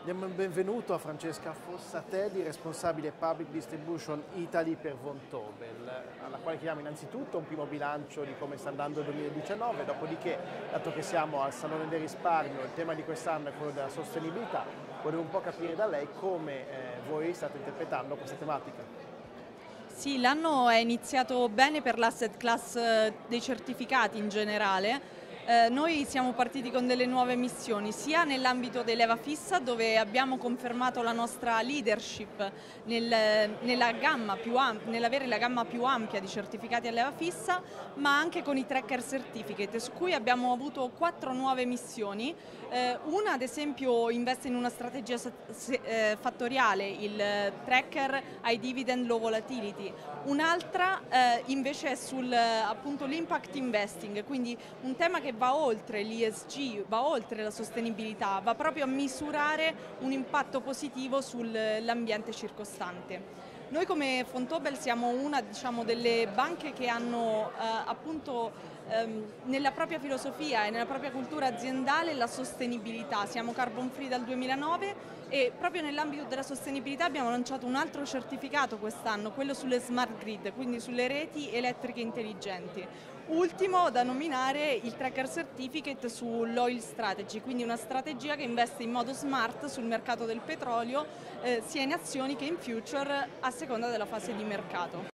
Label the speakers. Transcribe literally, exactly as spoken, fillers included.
Speaker 1: Diamo il benvenuto a Francesca Fossatelli, responsabile Public Distribution Italy per Vontobel, alla quale chiediamo innanzitutto un primo bilancio di come sta andando il duemiladiciannove, dopodiché, dato che siamo al Salone del Risparmio, il tema di quest'anno è quello della sostenibilità, volevo un po' capire da lei come eh, voi state interpretando questa tematica.
Speaker 2: Sì, l'anno è iniziato bene per l'asset class eh, dei certificati in generale. Eh, noi siamo partiti con delle nuove missioni, sia nell'ambito dei leva fissa, dove abbiamo confermato la nostra leadership nel, nella gamma più am- nell'avere la gamma più ampia di certificati a leva fissa, ma anche con i tracker certificate, su cui abbiamo avuto quattro nuove missioni. Eh, una, ad esempio, investe in una strategia se- se- eh, fattoriale, il eh, tracker high dividend low volatility. Un'altra eh, invece è sul eh, appunto l'impact investing, quindi un tema che va oltre l'E S G, va oltre la sostenibilità, va proprio a misurare un impatto positivo sull'ambiente circostante. Noi come Vontobel siamo una, diciamo, delle banche che hanno eh, appunto ehm, nella propria filosofia e nella propria cultura aziendale la sostenibilità. Siamo carbon free dal duemilanove e proprio nell'ambito della sostenibilità abbiamo lanciato un altro certificato quest'anno, quello sulle smart grid, quindi sulle reti elettriche intelligenti. Ultimo da nominare il Tracker Certificate sull'Oil Strategy, quindi una strategia che investe in modo smart sul mercato del petrolio, eh, sia in azioni che in future a seconda della fase di mercato.